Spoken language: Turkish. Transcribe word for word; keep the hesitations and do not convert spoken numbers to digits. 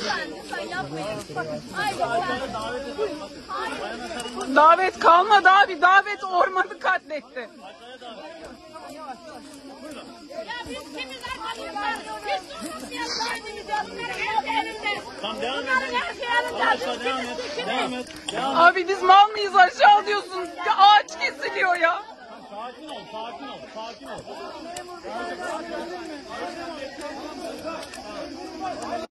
Davet kalmadı abi. Davet ormanı katletti. Ya biz kimiz arkadaşlar? Biz susmayalım derdimizi. Bunların her elinde. Bunların her şey elinde. Biz kimiz? Kimiz? Abi biz mal mıyız? Aşağı diyorsun. Ağaç kesiliyor